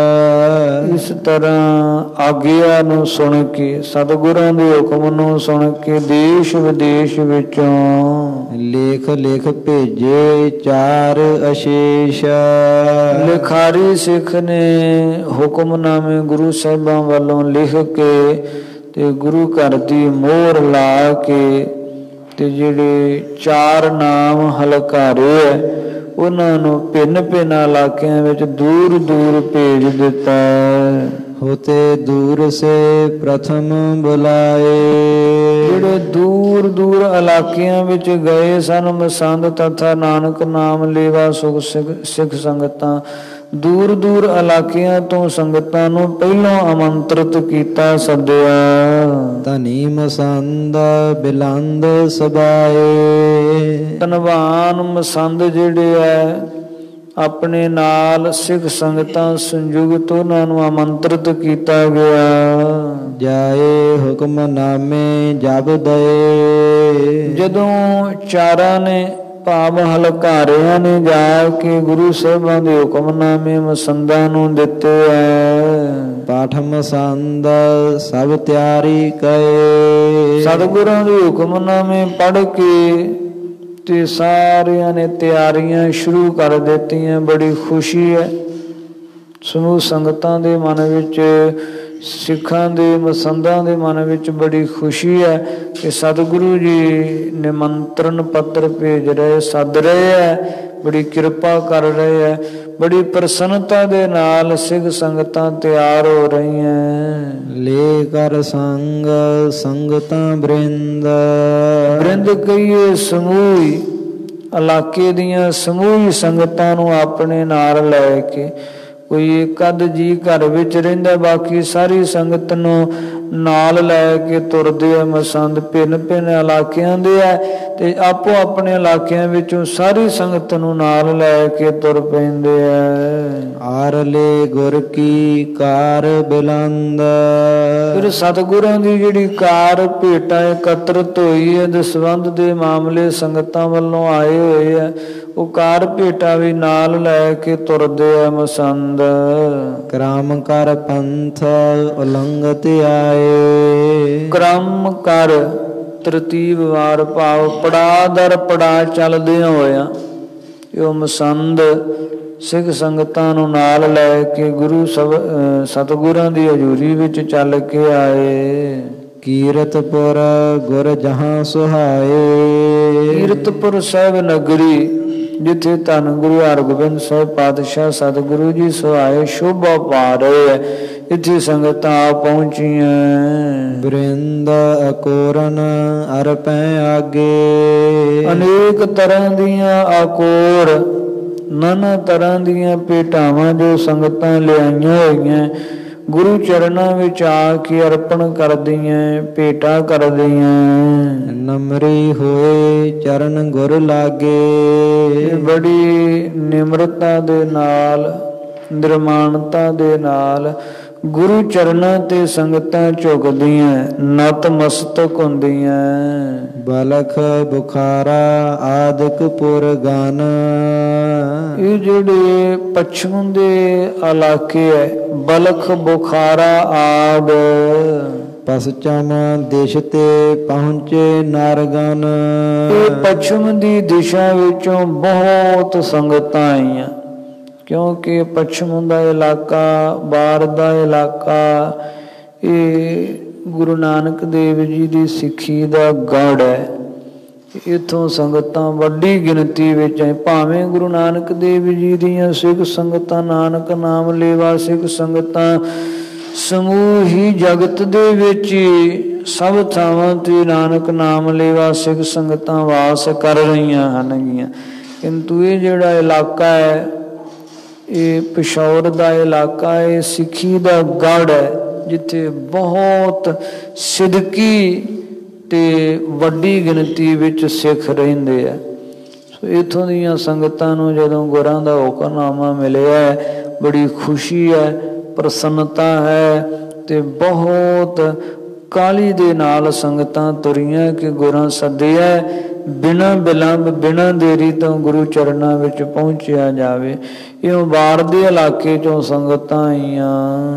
Speaker 2: ਇਸ ਤਰ੍ਹਾਂ ਆਗਿਆ ਨੂੰ ਸੁਣ ਕੇ, ਸਤਿਗੁਰਾਂ ਦੇ ਹੁਕਮ ਨੂੰ ਸੁਣ ਕੇ ਦੇਸ਼ ਵਿਦੇਸ਼ ਵਿੱਚੋਂ
Speaker 1: ਲੇਖ ਲੇਖ ਭੇਜੇ ਚਾਰ ਅਸ਼ੇਸ਼।
Speaker 2: ਲਿਖਾਰੀ ਸਿੱਖ ਨੇ ਹੁਕਮਨਾਮੇ ਗੁਰੂ ਸਾਹਿਬਾਂ ਵੱਲੋਂ ਲਿਖ ਕੇ ਤੇ ਗੁਰੂ ਘਰ ਦੀ ਮੋਹਰ ਲਾ ਕੇ ਤੇ ਜਿਹੜੇ ਚਾਰ ਨਾਮ ਹਲਕਾਰੇ ਹੈ ਉਹਨਾਂ ਨੂੰ ਭਿੰਨ ਭਿੰਨ ਇਲਾਕਿਆਂ ਵਿੱਚ ਦੂਰ ਦੂਰ ਭੇਜ ਦਿੱਤਾ।
Speaker 1: ਹੋਤੇ ਦੂਰ ਸੇ ਪ੍ਰਥਮ ਬੁਲਾਏ।
Speaker 2: ਜਿਹੜੇ ਦੂਰ ਦੂਰ ਇਲਾਕਿਆਂ ਵਿੱਚ ਗਏ ਸਨ ਮਸੰਦ ਤਥਾ ਨਾਨਕ ਨਾਮ ਲੇਵਾ ਸੁਖ ਸਿੱਖ ਸੰਗਤਾਂ, ਦੂਰ ਦੂਰ ਇਲਾਕਿਆਂ ਤੋਂ ਸੰਗਤਾਂ ਨੂੰ ਪਹਿਲਾਂ ਆਮੰਤਰਿਤ ਕੀਤਾ, ਸੱਦਿਆ।
Speaker 1: ਧਨੀ ਮਸੰਦ ਬਿਲੰਦ ਸਬਾਏ।
Speaker 2: ਧਨਵਾਨ ਮਸੰਦ ਜਿਹੜੇ ਹੈ ਆਪਣੇ ਨਾਲ ਸਿੱਖ ਸੰਗਤਾਂ ਸੰਯੁਗਤ ਉਹਨਾਂ ਨੂੰ ਆਮੰਤਰਿਤ ਕੀਤਾ ਗਿਆ।
Speaker 1: ਜਾਏ ਹੁਕਮ ਨਾਮੇ ਜਬ ਦਏ।
Speaker 2: ਜਦੋਂ ਚਾਰਾਂ ਨੇ ਭਾਵ ਹਲਕਾਰਿਆਂ ਨੇ ਜਾ ਕੇ ਗੁਰੂ ਸਾਹਿਬਾਂ ਦੇ ਹੁਕਮਨਾਮੇ ਮਸੰਦਾਂ ਨੂੰ ਦਿੱਤੇ ਹੈ।
Speaker 1: ਪਾਠ ਮਸੰਦ ਸਭ ਤਿਆਰੀ ਕਏ।
Speaker 2: ਸਤਿਗੁਰਾਂ ਦੇ ਹੁਕਮਨਾਮੇ ਪੜ੍ਹ ਕੇ ਤੇ ਸਾਰਿਆਂ ਨੇ ਤਿਆਰੀਆਂ ਸ਼ੁਰੂ ਕਰ ਦਿੱਤੀਆਂ। ਬੜੀ ਖੁਸ਼ੀ ਹੈ ਸਮੂਹ ਸੰਗਤਾਂ ਦੇ ਮਨ ਵਿੱਚ, ਸਿੱਖਾਂ ਦੇ ਮਸੰਦਾਂ ਦੇ ਮਨ ਵਿੱਚ ਬੜੀ ਖੁਸ਼ੀ ਹੈ ਕਿ ਸਤਿਗੁਰੂ ਜੀ ਨਿਮੰਤਰਣ ਪੱਤਰ ਭੇਜ ਰਹੇ, ਸੱਦ ਰਹੇ ਹੈ, ਬੜੀ ਕਿਰਪਾ ਕਰ ਰਹੇ ਹੈ। ਬੜੀ ਪ੍ਰਸੰਨਤਾ ਦੇ ਨਾਲ ਸਿੱਖ ਸੰਗਤਾਂ ਤਿਆਰ ਹੋ ਰਹੀਆਂ।
Speaker 1: ਲੈ ਕਰ ਸੰਗ ਸੰਗਤਾਂ ਬ੍ਰਿੰਦ।
Speaker 2: ਬ੍ਰਿੰਦ ਕਹੀਏ ਸਮੂਹ ਇਲਾਕੇ ਦੀਆਂ ਸਮੂਹ ਸੰਗਤਾਂ ਨੂੰ ਆਪਣੇ ਨਾਲ ਲੈ ਕੇ। ਕੋਈ ਇੱਕ ਅੱਧ ਜੀ ਘਰ ਵਿੱਚ ਰਹਿੰਦਾ, ਬਾਕੀ ਸਾਰੀ ਸੰਗਤ ਨੂੰ ਨਾਲ ਲੈ ਕੇ ਤੁਰਦੇ ਆ। ਮਸੰਦ ਭਿੰਨ ਭਿੰਨ ਇਲਾਕਿਆਂ ਦੇ ਆ ਤੇ ਆਪੋ ਆਪਣੇ ਇਲਾਕਿਆਂ ਵਿੱਚੋਂ ਸਾਰੀ ਸੰਗਤ ਨੂੰ ਨਾਲ ਲੈ ਕੇ ਤੁਰ ਪੈਂਦੇ ਆ।
Speaker 1: ਆਰਲੇ ਗੁਰ ਕੀ ਕਾਰ ਬਿਲੰਦ।
Speaker 2: ਫਿਰ ਸਤਿਗੁਰਾਂ ਦੀ ਜਿਹੜੀ ਕਾਰ ਭੇਟਾ ਇਕੱਤਰਤ ਹੋਈ ਹੈ, ਦਸਵੰਧ ਦੇ ਮਾਮਲੇ ਸੰਗਤਾਂ ਵੱਲੋਂ ਆਏ ਹੋਏ ਆ, ਉਹ ਕਾਰ ਭੇਟਾ ਵੀ ਨਾਲ ਲੈ ਕੇ ਤੁਰਦੇ ਆ ਮਸੰਦ।
Speaker 1: ਕ੍ਰਮ ਕਰ ਪੰਥ ਉਲੰਘਤ ਆਏ।
Speaker 2: ਕ੍ਰਮ ਕਰ ਤਰਤੀਬ ਵਾਰ ਭਾਵ ਪੜਾ ਦਰ ਪੜਾ ਚੱਲਦਿਆਂ ਹੋਇਆ ਇਹ ਮਸੰਦ ਸਿੱਖ ਸੰਗਤਾਂ ਨੂੰ ਨਾਲ ਲੈ ਕੇ ਗੁਰੂ ਸਭ ਸਤਿਗੁਰਾਂ ਦੀ ਹਜ਼ੂਰੀ ਵਿੱਚ ਚੱਲ ਕੇ ਆਏ।
Speaker 1: ਕੀਰਤਪੁਰ ਗੁਰ ਜਹਾਂ ਸੁਹਾਏ।
Speaker 2: ਕੀਰਤਪੁਰ ਸਾਹਿਬ ਨਗਰੀ ਜਿੱਥੇ ਧੰਨ ਗੁਰੂ ਹਰਗੋਬਿੰਦ ਸਾਹਿਬ ਪਾਤਸ਼ਾਹ ਸਤਿਗੁਰੂ ਜੀ ਸੁਹਾਏ ਸ਼ੋਭਾ ਪਾ ਰਹੇ ਹੈ, ਇੱਥੇ ਸੰਗਤਾਂ ਆ ਪਹੁੰਚੀਆਂ।
Speaker 1: ਬ੍ਰਿੰਦ ਅਕੋਰਨ ਅਰਪੈ ਆਗੇ।
Speaker 2: ਅਨੇਕ ਤਰ੍ਹਾਂ ਦੀਆਂ ਅਕੋਰ ਨਾਨਾ ਤਰ੍ਹਾਂ ਦੀਆਂ ਭੇਟਾਵਾਂ ਜੋ ਸੰਗਤਾਂ ਲਿਆਈਆਂ ਹੋਈਆਂ ਗੁਰੂ ਚਰਨਾਂ ਵਿੱਚ ਆ ਕੇ ਅਰਪਣ ਕਰਦੀਆਂ, ਭੇਟਾ ਕਰਦੀਆਂ।
Speaker 1: ਨਮਰੀ ਹੋਏ ਚਰਨ ਗੁਰ ਲਾਗੇ।
Speaker 2: ਬੜੀ ਨਿਮਰਤਾ ਦੇ ਨਾਲ, ਨਿਰਮਾਣਤਾ ਦੇ ਨਾਲ ਗੁਰੂ ਚਰਨਾਂ ਤੇ ਸੰਗਤਾਂ ਝੁਕਦੀਆਂ, ਨਤਮਸਤਕ ਹੁੰਦੀਆਂ।
Speaker 1: ਬਲਖ ਬੁਖਾਰਾ ਆਦਿਕ ਪੁਰ ਗਨ।
Speaker 2: ਇਹ ਜਿਹੜੇ ਪੱਛਮ ਦੇ ਇਲਾਕੇ ਹੈ, ਬਲਖ ਬੁਖਾਰਾ ਆਦ।
Speaker 1: ਪਸਚਮ ਦੇਸ਼ ਤੇ ਪਹੁੰਚੇ ਨਰਗਨ।
Speaker 2: ਇਹ ਪੱਛਮ ਦੀ ਦਿਸ਼ਾ ਵਿੱਚੋਂ ਬਹੁਤ ਸੰਗਤਾਂ ਆਈਆਂ, ਕਿਉਂਕਿ ਪੱਛਮ ਦਾ ਇਲਾਕਾ, ਬਾਹਰ ਦਾ ਇਲਾਕਾ, ਇਹ ਗੁਰੂ ਨਾਨਕ ਦੇਵ ਜੀ ਦੀ ਸਿੱਖੀ ਦਾ ਗੜ੍ਹ ਹੈ। ਇੱਥੋਂ ਸੰਗਤਾਂ ਵੱਡੀ ਗਿਣਤੀ ਵਿੱਚ ਹੈ। ਭਾਵੇਂ ਗੁਰੂ ਨਾਨਕ ਦੇਵ ਜੀ ਦੀਆਂ ਸਿੱਖ ਸੰਗਤਾਂ, ਨਾਨਕ ਨਾਮ ਲੇਵਾ ਸਿੱਖ ਸੰਗਤਾਂ ਸਮੂਹ ਹੀ ਜਗਤ ਦੇ ਵਿੱਚ ਸਭ ਥਾਵਾਂ ਤੇ ਨਾਨਕ ਨਾਮ ਲੇਵਾ ਸਿੱਖ ਸੰਗਤਾਂ ਵਾਸ ਕਰ ਰਹੀਆਂ ਹਨਗੀਆਂ, ਕਿੰਤੂ ਇਹ ਜਿਹੜਾ ਇਲਾਕਾ ਹੈ ਇਹ ਪਿਸ਼ੌਰ ਦਾ ਇਲਾਕਾ ਹੈ, ਸਿੱਖੀ ਦਾ ਗੜ੍ਹ ਹੈ, ਜਿੱਥੇ ਬਹੁਤ ਸਿਦਕੀ ਤੇ ਵੱਡੀ ਗਿਣਤੀ ਵਿੱਚ ਸਿੱਖ ਰਹਿੰਦੇ ਆ। ਸੋ ਇੱਥੋਂ ਦੀਆਂ ਸੰਗਤਾਂ ਨੂੰ ਜਦੋਂ ਗੁਰਾਂ ਦਾ ਹੁਕਮਨਾਮਾ ਮਿਲਿਆ ਬੜੀ ਖੁਸ਼ੀ ਹੈ, ਪ੍ਰਸੰਨਤਾ ਹੈ ਤੇ ਬਹੁਤ ਕਾਹਲੀ ਦੇ ਨਾਲ ਸੰਗਤਾਂ ਤੁਰੀਆਂ ਕਿ ਗੁਰਾਂ ਸੱਦਿਆ, ਬਿਨਾਂ ਵਿਲੰਬ ਬਿਨਾਂ ਦੇਰੀ ਤੋਂ ਗੁਰੂ ਚਰਨਾਂ ਵਿੱਚ ਪਹੁੰਚਿਆ ਜਾਵੇ। ਇਹ ਬਾਹਰ ਦੇ ਇਲਾਕੇ ਚੋਂ ਸੰਗਤਾਂ ਆਈਆਂ।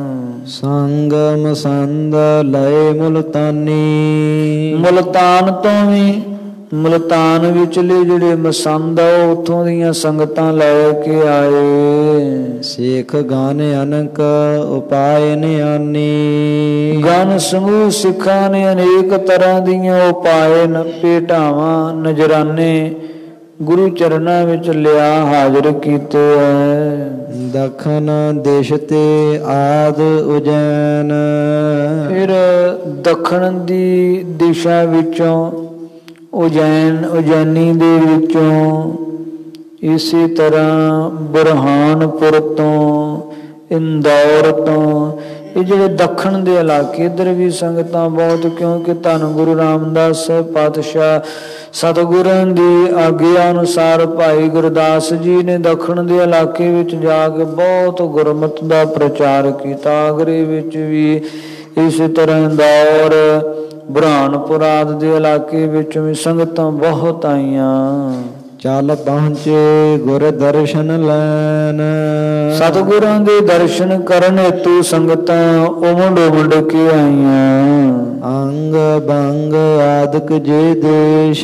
Speaker 1: ਸੰਗ ਮਸੰਦ ਲਏ ਮੁਲਤਾਨੀ।
Speaker 2: ਮੁਲਤਾਨ ਤੋਂ ਵੀ, ਮੁਲਤਾਨ ਵਿਚਲੇ ਜਿਹੜੇ ਮਸੰਦ ਆ ਉੱਥੋਂ ਦੀਆਂ ਸੰਗਤਾਂ ਲੈ ਕੇ ਆਏ।
Speaker 1: ਸਿੱਖ ਗਾਨ ਅਨਕ ਉਪਾਏ ਨਿਆਨੀ।
Speaker 2: ਗਨ ਸਮੂਹ ਸਿੱਖਾਂ ਨੇ ਅਨੇਕ ਤਰ੍ਹਾਂ ਦੀਆਂ ਉਪਾਏ, ਭੇਟਾਵਾਂ, ਨਜ਼ਰਾਨੇ ਗੁਰੂ ਚਰਨਾਂ ਵਿੱਚ ਲਿਆ ਹਾਜ਼ਰ ਕੀਤੇ ਹੈ।
Speaker 1: ਦੱਖਣ ਦੇਸ਼ ਤੇ ਆਦ ਉਜੈਨ।
Speaker 2: ਫਿਰ ਦੱਖਣ ਦੀ ਦਿਸ਼ਾ ਵਿੱਚੋਂ ਉਜੈਨ, ਉਜੈਨੀ ਦੇ ਵਿੱਚੋਂ, ਇਸੇ ਤਰ੍ਹਾਂ ਬੁਰਹਾਨਪੁਰ ਤੋਂ, ਇੰਦੌਰ ਤੋਂ, ਇਹ ਜਿਹੜੇ ਦੱਖਣ ਦੇ ਇਲਾਕੇ ਇੱਧਰ ਵੀ ਸੰਗਤਾਂ ਬਹੁਤ, ਕਿਉਂਕਿ ਧੰਨ ਗੁਰੂ ਰਾਮਦਾਸ ਸਾਹਿਬ ਪਾਤਸ਼ਾਹ ਸਤਿਗੁਰਾਂ ਦੀ ਆਗਿਆ ਅਨੁਸਾਰ ਭਾਈ ਗੁਰਦਾਸ ਜੀ ਨੇ ਦੱਖਣ ਦੇ ਇਲਾਕੇ ਵਿੱਚ ਜਾ ਕੇ ਬਹੁਤ ਗੁਰਮਤਿ ਦਾ ਪ੍ਰਚਾਰ ਕੀਤਾ। ਆਗਰੇ ਵਿੱਚ ਵੀ ਇਸੇ ਤਰ੍ਹਾਂ ਇੰਦੌਰ, ਬੁਰਹਾਨਪੁਰ ਆਦਿ ਦੇ ਇਲਾਕੇ ਵਿੱਚ ਵੀ ਸੰਗਤਾਂ ਬਹੁਤ ਆਈਆਂ।
Speaker 1: ਚੱਲ ਪਹੁੰਚੇ ਗੁਰ ਦਰਸ਼ਨ ਲੈਣ।
Speaker 2: ਸਤਿਗੁਰਾਂ ਦੇ ਦਰਸ਼ਨ ਕਰਨ ਹੈਤੂ ਸੰਗਤਾਂ ਉਮੜ ਉਮੜ ਕੇ ਆਈਆਂ।
Speaker 1: ਅੰਗ ਬੰਗ ਆਦਿਕ ਜੇ ਦੇਸ਼।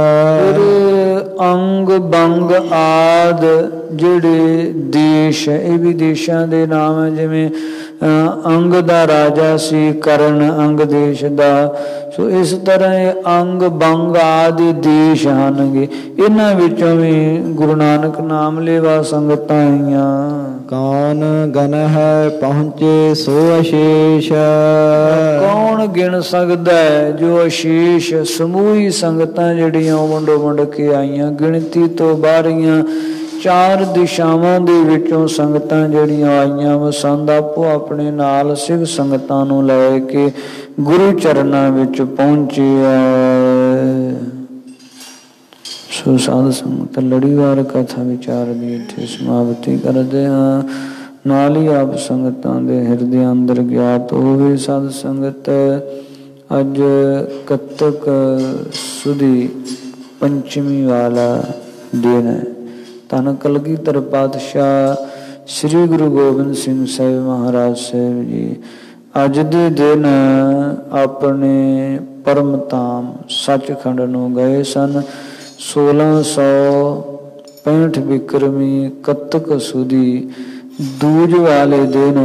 Speaker 2: ਅੰਗ ਬੰਗ ਆਦ ਜਿਹੜੇ ਦੇਸ਼, ਇਹ ਵੀ ਦੇਸ਼ਾਂ ਦੇ ਨਾਮ ਹੈ। ਜਿਵੇਂ ਅੰਗ ਦਾ ਰਾਜਾ ਸੀ, ਕਰਨ ਅੰਗ ਦੇਸ਼ ਦਾ। ਸੋ ਇਸ ਤਰ੍ਹਾਂ ਇਹ ਅੰਗ ਬੰਗ ਆਦਿ ਦੇਸ਼ ਹਨਗੇ। ਇਹਨਾਂ ਵਿੱਚੋਂ ਵੀ ਗੁਰੂ ਨਾਨਕ ਨਾਮ ਲੇਵਾ ਸੰਗਤਾਂ ਆਈਆਂ।
Speaker 1: ਕੌਣ ਗਨ ਹੈ ਪਹੁੰਚੇ ਸੋ ਅਸ਼ੇਸ਼।
Speaker 2: ਕੌਣ ਗਿਣ ਸਕਦਾ ਹੈ ਜੋ ਅਸ਼ੇਸ਼ ਸਮੂਹੀ ਸੰਗਤਾਂ ਜਿਹੜੀਆਂ ਉਮੜ ਉਮੜ ਕੇ ਆਈਆਂ, ਗਿਣਤੀ ਤੋਂ ਬਾਹਰੀਆਂ ਚਾਰ ਦਿਸ਼ਾਵਾਂ ਦੇ ਵਿੱਚੋਂ ਸੰਗਤਾਂ ਜਿਹੜੀਆਂ ਆਈਆਂ। ਵਸੰਦ ਆਪੋ ਆਪਣੇ ਨਾਲ ਸਿੱਖ ਸੰਗਤਾਂ ਨੂੰ ਲੈ ਕੇ ਗੁਰੂ ਚਰਨਾਂ ਵਿੱਚ ਪਹੁੰਚੇ ਹੈ। ਸੋ ਸਾਧ ਸੰਗਤ ਲੜੀਵਾਰ ਕਥਾ ਵਿਚਾਰ ਦੀ ਇੱਥੇ ਸਮਾਪਤੀ ਕਰਦੇ ਹਾਂ। ਨਾਲ ਹੀ ਆਪ ਸੰਗਤਾਂ ਦੇ ਹਿਰਦੇ ਅੰਦਰ ਗਿਆਤ ਹੋਵੇ। ਸਾਧ ਸੰਗਤ ਅੱਜ ਕੱਤਕ ਸੁਦੀ ਪੰਚਮੀ ਵਾਲਾ ਦਿਨ ਹੈ। ਧੰਨ ਕਲਗੀਧਰ ਪਾਤਸ਼ਾਹ ਸ੍ਰੀ ਗੁਰੂ ਗੋਬਿੰਦ ਸਿੰਘ ਸਾਹਿਬ ਮਹਾਰਾਜ ਸਾਹਿਬ ਜੀ ਅੱਜ ਦੇ ਦਿਨ ਆਪਣੇ ਪਰਮ ਧਾਮ ਸੱਚਖੰਡ ਨੂੰ ਗਏ ਸਨ। ਸੋਲਾਂ ਸੌ ਪੈਂਹਠ ਬਿਕਰਮੀ ਕੱਤਕ ਸੁਦੀ ਦੂਜ ਵਾਲੇ ਦਿਨ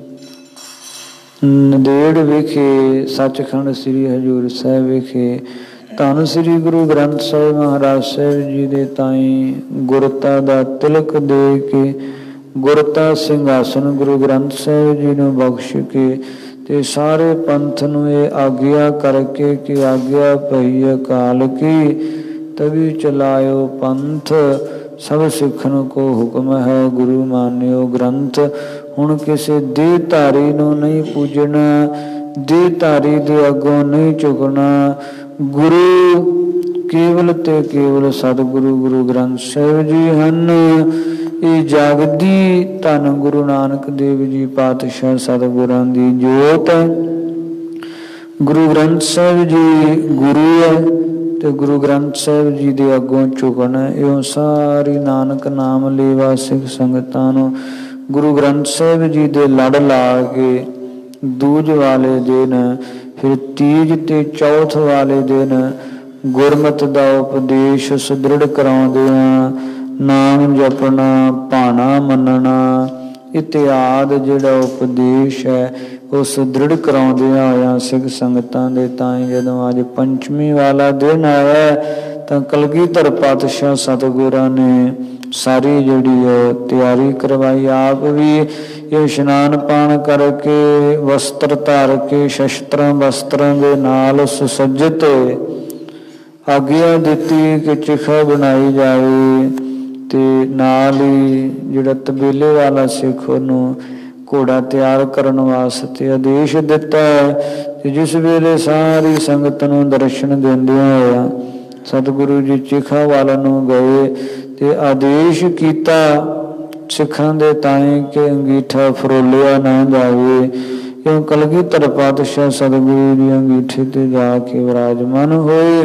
Speaker 2: ਨੰਦੇੜ ਵਿਖੇ ਸੱਚਖੰਡ ਸ੍ਰੀ ਹਜ਼ੂਰ ਸਾਹਿਬ ਵਿਖੇ ਧੰਨ ਸ੍ਰੀ ਗੁਰੂ ਗ੍ਰੰਥ ਸਾਹਿਬ ਮਹਾਰਾਜ ਸਾਹਿਬ ਜੀ ਦੇ ਤਾਈਂ ਗੁਰਤਾ ਦਾ ਤਿਲਕ ਦੇ ਕੇ ਗੁਰਤਾ ਸਿੰਘਾਸਨ ਗੁਰੂ ਗ੍ਰੰਥ ਸਾਹਿਬ ਜੀ ਨੂੰ ਬਖਸ਼ ਕੇ ਤੇ ਸਾਰੇ ਪੰਥ ਨੂੰ ਇਹ ਆਗਿਆ ਕਰਕੇ ਕਿ ਆਗਿਆ ਪਈ ਅਕਾਲ ਕੀ ਤਵੀ ਚਲਾਇਓ ਪੰਥ ਸਭ ਸਿੱਖਣ ਕੋ ਹੁਕਮ ਹੈ ਗੁਰੂ ਮਾਨਿਓ ਗ੍ਰੰਥ। ਹੁਣ ਕਿਸੇ ਦੇਹ ਧਾਰੀ ਨੂੰ ਨਹੀਂ ਪੂਜਣਾ, ਦੇਹ ਧਾਰੀ ਦੇ ਅੱਗੋਂ ਨਹੀਂ ਝੁਕਣਾ। ਗੁਰੂ ਕੇਵਲ ਤੇ ਕੇਵਲ ਸਤਿਗੁਰੂ ਗੁਰੂ ਗ੍ਰੰਥ ਸਾਹਿਬ ਜੀ ਹਨ। ਇਹ ਜਾਗਦੀ ਧੰਨ ਗੁਰੂ ਨਾਨਕ ਦੇਵ ਜੀ ਪਾਤਸ਼ਾਹ ਸਤਿਗੁਰਾਂ ਦੀ ਜੋਤ ਹੈ। ਗੁਰੂ ਗ੍ਰੰਥ ਸਾਹਿਬ ਜੀ ਗੁਰੂ ਹੈ ਤੇ ਗੁਰੂ ਗ੍ਰੰਥ ਸਾਹਿਬ ਜੀ ਦੇ ਅੱਗੋਂ ਝੁਕਣਾ। ਇਉਂ ਸਾਰੀ ਨਾਨਕ ਨਾਮ ਲੇਵਾ ਸਿੱਖ ਸੰਗਤਾਂ ਨੂੰ ਗੁਰੂ ਗ੍ਰੰਥ ਸਾਹਿਬ ਜੀ ਦੇ ਲੜ ਲਾ ਕੇ ਦੂਜ ਵਾਲੇ ਦਿਨ, ਫਿਰ ਤੀਜ ਤੇ ਚੌਥ ਵਾਲੇ ਦਿਨ ਗੁਰਮਤਿ ਦਾ ਉਪਦੇਸ਼ ਸੁਦ੍ਰਿੜ ਕਰਾਉਂਦਿਆਂ ਨਾਮ ਜਪਣਾ, ਭਾਣਾ ਮੰਨਣਾ ਇਤਿਆਦ ਜਿਹੜਾ ਉਪਦੇਸ਼ ਹੈ ਉਹ ਸੁਦ੍ਰਿੜ ਕਰਾਉਂਦਿਆਂ ਹੋਇਆਂ ਸਿੱਖ ਸੰਗਤਾਂ ਦੇ ਤਾਈਂ ਜਦੋਂ ਅੱਜ ਪੰਚਮੀ ਵਾਲਾ ਦਿਨ ਆਇਆ ਤਾਂ ਕਲਗੀਧਰ ਪਾਤਸ਼ਾਹ ਸਤਿਗੁਰਾਂ ਨੇ ਸਾਰੀ ਜਿਹੜੀ ਹੈ ਤਿਆਰੀ ਕਰਵਾਈ। ਆਪ ਵੀ ਇਹ ਇਸ਼ਨਾਨ ਪਾਣ ਕਰਕੇ ਵਸਤਰ ਧਾਰ ਕੇ ਸ਼ਸਤਰਾਂ ਵਸਤਰਾਂ ਦੇ ਨਾਲ ਸੁਸੱਜਿਤ ਆਗਿਆ ਦਿੱਤੀ ਕਿ ਚਿਖਾ ਬਣਾਈ ਜਾਵੇ ਤੇ ਨਾਲ ਹੀ ਜਿਹੜਾ ਤਬੇਲੇ ਵਾਲਾ ਸਿੱਖ ਉਹਨੂੰ ਘੋੜਾ ਤਿਆਰ ਕਰਨ ਵਾਸਤੇ ਆਦੇਸ਼ ਦਿੱਤਾ ਤੇ ਜਿਸ ਵੇਲੇ ਸਾਰੀ ਸੰਗਤ ਨੂੰ ਦਰਸ਼ਨ ਦਿੰਦਿਆਂ ਹੋਇਆ ਸਤਿਗੁਰੂ ਜੀ ਚਿਖਾ ਵਾਲਾ ਨੂੰ ਗਏ ਤੇ ਆਦੇਸ਼ ਕੀਤਾ ਸਿੱਖਾਂ ਦੇ ਤਾਈਂ ਕਿ ਅੰਗੀਠਾ ਫਰੋਲਿਆ ਨਾ ਜਾਵੇ। ਕਿਉਂ ਕਲਗੀਧਰ ਪਾਤਸ਼ਾਹ ਸਤਿਗੁਰੂ ਜੀ ਅੰਗੀਠੇ ਤੇ ਜਾ ਕੇ ਵਿਰਾਜਮਾਨ ਹੋਏ।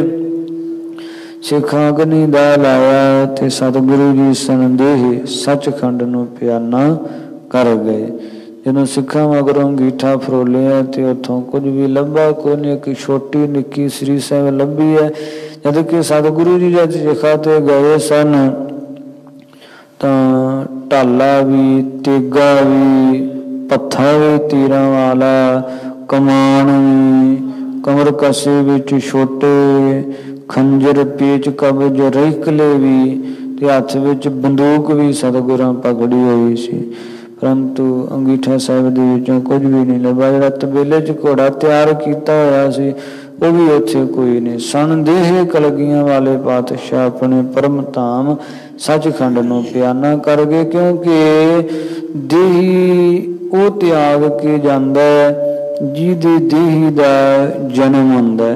Speaker 2: ਸਿੱਖਾਂ ਅਗਨੀ ਦਾ ਲਾਇਆ ਤੇ ਸਤਿਗੁਰੂ ਜੀ ਸੰਦੇਹ ਸੱਚਖੰਡ ਨੂੰ ਪਿਆਨਾ ਕਰ ਗਏ। ਜਦੋਂ ਸਿੱਖਾਂ ਮਗਰੋਂ ਅੰਗੀਠਾ ਫਰੋਲਿਆ ਤੇ ਉੱਥੋਂ ਕੁਝ ਵੀ ਲੱਭਾ ਕੋਈ ਨਹੀਂ, ਇੱਕ ਛੋਟੀ ਨਿੱਕੀ ਸ੍ਰੀ ਸਾਹਿਬ ਲੱਭੀ ਹੈ। ਜਦ ਕਿ ਸਤਿਗੁਰੂ ਜੀ ਜਦ ਸਿੱਖਾਂ ਤੇ ਗਏ ਸਨ ਤਾਂ ਢਾਲਾ ਵੀ, ਤੇਗਾ ਵੀ, ਪੱਥਾ ਵੀ ਤੀਰਾਂ ਵਾਲਾ, ਕਮਾਨ ਵੀ, ਕਮਰ ਕਸੇ ਵਿੱਚ ਛੋਟੇ, ਖੰਜਰ, ਪੇਚ, ਕਬਜ਼, ਰਈਕਲੇ ਵੀ ਤੇ ਹੱਥ ਵਿੱਚ ਬੰਦੂਕ ਵੀ ਸਤਿਗੁਰਾਂ ਪਕੜੀ ਹੋਈ ਸੀ। ਪਰੰਤੂ ਅੰਗੀਠਾ ਸਾਹਿਬ ਦੇ ਵਿੱਚੋਂ ਕੁਝ ਵੀ ਨਹੀਂ ਲੱਭਾ। ਜਿਹੜਾ ਤਬੇਲੇ 'ਚ ਘੋੜਾ ਤਿਆਰ ਕੀਤਾ ਹੋਇਆ ਸੀ ਉਹ ਵੀ ਉੱਥੇ ਕੋਈ ਨਹੀਂ। ਸੰਦੇਹ ਕਲਗੀਆਂ ਵਾਲੇ ਪਾਤਸ਼ਾਹ ਆਪਣੇ ਪਰਮ ਧਾਮ ਸੱਚਖੰਡ ਨੂੰ ਪਿਆਨਾ ਕਰ ਗਏ। ਕਿਉਂਕਿ ਦੇਹੀ ਉਹ ਤਿਆਗ ਕੇ ਜਾਂਦਾ ਜਿਹਦੀ ਦੇਹੀ ਦਾ ਜਨਮ ਹੁੰਦਾ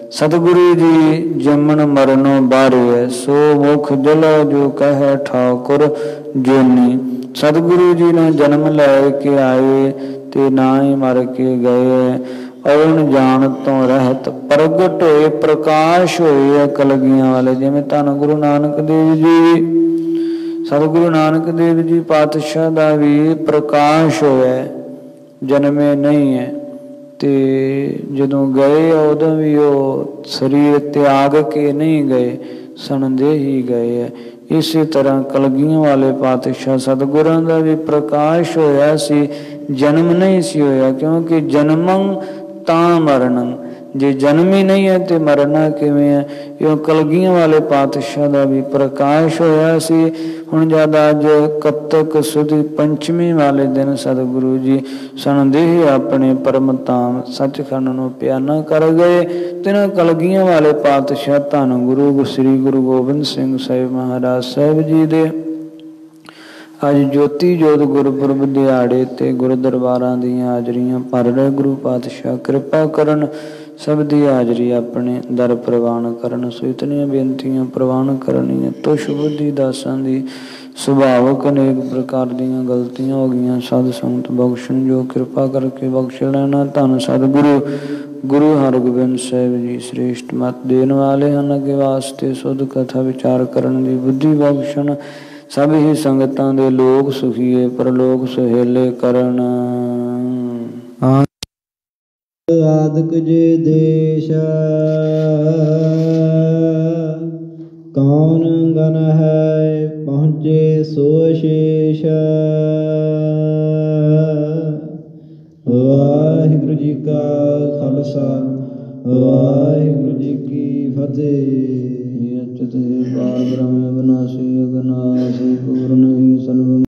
Speaker 2: सतगुरु जी जमन मरनो बारे, सो मुख जलो जो कह ठाकुर जोनी। सतगुरु जी ने जन्म लैके आए ते ना ही मर के गए। अवन जान तो रहत प्रगट होए, प्रकाश होए कलगियां वाले। जिवें धन गुरु नानक देव जी, सतगुरु नानक देव जी पातशाह दा भी प्रकाश होया, जन्मे नहीं है ते जदों गए उदों भी वो शरीर त्याग के नहीं गए, सणदे ही गए है। इसी तरह कलगियां वाले पातशाह सतगुरां दा भी प्रकाश होया सी, जन्म नहीं सी होया, क्योंकि जन्मं तां मरणं, जे जन्म ही नहीं है तो मरना किवें है। यो कलगियां वाले पातशाह का भी प्रकाश होया सी। हुण जद अज कत्तक सुदी पंचमी वाले दिन सतगुरु जी सनदेह अपने परम धाम सचखंड नूं प्याना कर गए। तिन्हां कलगियां वाले पातशाह धन गुरु श्री गुरु गोबिंद सिंह साहिब महाराज साहिब जी दे अज ज्योति जोत गुरपुरब दिहाड़े ते गुरु दरबारां दीयां हाजरियां भर रहे। गुरु पातशाह कृपा करन, सब दी हाजरी अपने दर प्रवान करन। सो इतनियां बेनतियां प्रवान करनियां। तुश बुद्धि दासां दी सुभावक अनेक प्रकार दीयां गलतियां हो गईयां, साध संगत बख्शन जो कृपा करके बख्श लेना। धन सतगुरु गुरु हरगोबिंद साहिब जी श्रेष्ठ मत देन वाले हैं। अगे वास्ते शुद्ध कथा विचार करन दी बुद्धि बख्शन। सब ही संगतां दे लोग सुखीए परलोक सुहेले करन।
Speaker 1: आदक जे देश कौन गन है पहुँचे सो शेष। वाहिगुरु जी का खालसा वाहिगुरु जी की फतेह। अचत पार ब्रह्म विनाशी अगन